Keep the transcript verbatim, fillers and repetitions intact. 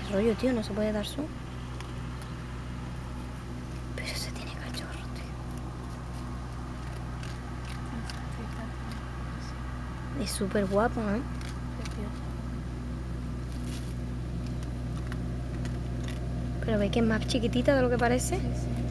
rollo, tío, no se puede dar zoom. Pero se tiene cachorro, tío. Es súper guapo, ¿eh? Pero ve que es más chiquitita de lo que parece. Sí, sí.